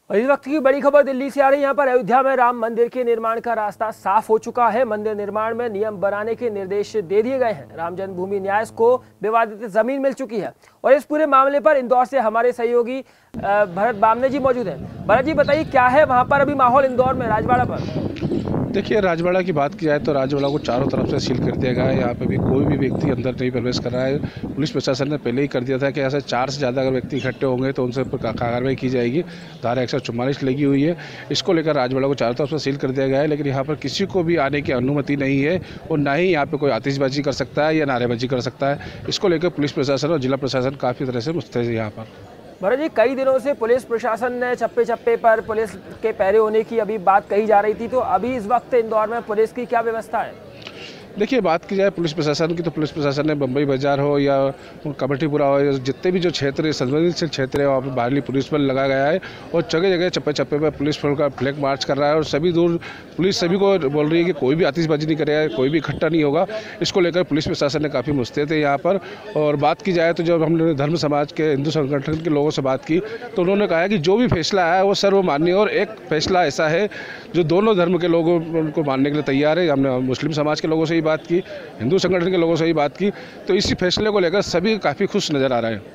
और इस वक्त की बड़ी खबर दिल्ली से आ रही है। यहाँ पर अयोध्या में राम मंदिर के निर्माण का रास्ता साफ हो चुका है। मंदिर निर्माण में नियम बनाने के निर्देश दे दिए गए हैं। राम जन्मभूमि न्यास को विवादित जमीन मिल चुकी है और इस पूरे मामले पर इंदौर से हमारे सहयोगी भरत बामने जी मौजूद हैं। भरत जी बताइए, क्या है वहाँ पर अभी माहौल इंदौर में राजवाड़ा पर? देखिए, राजवाड़ा की बात की जाए तो राजवाड़ा को चारों तरफ से सील कर दिया गया है। यहाँ पे भी कोई भी व्यक्ति अंदर नहीं प्रवेश कर रहा है। पुलिस प्रशासन ने पहले ही कर दिया था कि ऐसे 4 से ज़्यादा अगर व्यक्ति इकट्ठे होंगे तो उनसे कार्रवाई की जाएगी। धारा 144 लगी हुई है। इसको लेकर राजवाड़ा को चारों तरफ से सील कर दिया गया है, लेकिन यहाँ पर किसी को भी आने की अनुमति नहीं है और ना ही यहाँ पर कोई आतिशबाजी कर सकता है या नारेबाजी कर सकता है। इसको लेकर पुलिस प्रशासन और जिला प्रशासन काफ़ी तरह से मुस्तैद है यहाँ पर। भरत जी, कई दिनों से पुलिस प्रशासन ने चप्पे चप्पे पर पुलिस के पहरे होने की अभी बात कही जा रही थी, तो अभी इस वक्त इंदौर में पुलिस की क्या व्यवस्था है? देखिए, बात की जाए पुलिस प्रशासन की तो पुलिस प्रशासन ने बम्बई बाजार हो या कमेटीपुरा हो या जितने भी जो क्षेत्र संवेदनशील क्षेत्र है वहाँ पर बाहरी पुलिस बल लगाया गया है और जगह जगह चप्पे चप्पे पर पुलिस बल का फ्लैग मार्च कर रहा है और सभी दूर पुलिस सभी को बोल रही है कि कोई भी आतिशबाजी नहीं करेगा, कोई भी इकट्ठा नहीं होगा। इसको लेकर पुलिस प्रशासन ने काफ़ी मुस्तैद है यहाँ पर। और बात की जाए तो जब हमने धर्म समाज के हिंदू संगठन के लोगों से बात की तो उन्होंने कहा है कि जो भी फैसला आया है वो सर्वमान्य और एक फैसला ऐसा है जो दोनों धर्म के लोगों उनको मानने के लिए तैयार है। हमने मुस्लिम समाज के लोगों से ही बात की, हिंदू संगठन के लोगों से ही बात की, तो इसी फैसले को लेकर सभी काफ़ी खुश नज़र आ रहे हैं।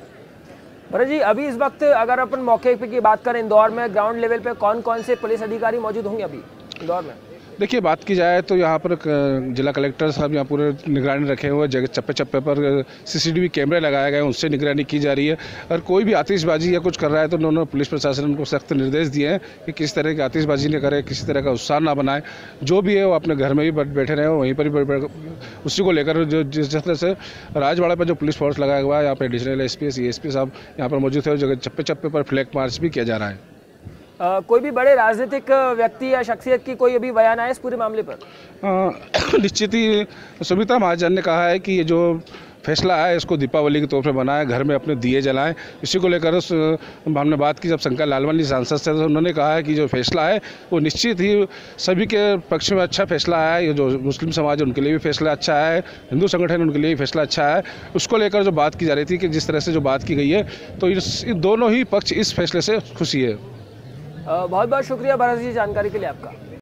भरत जी, अभी इस वक्त अगर अपन मौके पे की बात करें, इंदौर में ग्राउंड लेवल पे कौन कौन से पुलिस अधिकारी मौजूद होंगे अभी इंदौर में? देखिए, बात की जाए तो यहाँ पर जिला कलेक्टर साहब यहाँ पूरे निगरानी रखे हुए, जगह चप्पे चप्पे पर CCTV कैमरे लगाए गए हैं, उससे निगरानी की जा रही है। और कोई भी आतिशबाजी या कुछ कर रहा है तो उन्होंने पुलिस प्रशासन को सख्त निर्देश दिए हैं कि किस तरह की आतिशबाजी न करे, किसी तरह का उत्साह ना बनाए। जो भी है वो अपने घर में ही बैठे रहे, वहीं पर ही उसी को लेकर जो जिस तरह से राजवाड़ा पर जो पुलिस फोर्स लगाया हुआ है, यहाँ पर एडिशनल SP CSP साहब यहाँ पर मौजूद है। जगह चप्पे चप्पे पर फ्लैग मार्च भी किया जा रहा है। कोई भी बड़े राजनीतिक व्यक्ति या शख्सियत की कोई अभी बयान आया इस पूरे मामले पर? निश्चित ही सुमित्रा महाजन ने कहा है कि ये जो फैसला है इसको दीपावली के तौर पर बनाएं, घर में अपने दिए जलाएं। इसी को लेकर हमने बात की जब शंकर लालवानी सांसद से, तो उन्होंने कहा है कि जो फैसला है वो निश्चित ही सभी के पक्ष में अच्छा फैसला है। ये जो मुस्लिम समाज है उनके लिए भी फैसला अच्छा है, हिंदू संगठन उनके लिए भी फैसला अच्छा है। उसको लेकर जो बात की जा रही थी कि जिस तरह से जो बात की गई है तो दोनों ही पक्ष इस फैसले से खुशी है। बहुत बहुत शुक्रिया भरत जी जानकारी के लिए आपका।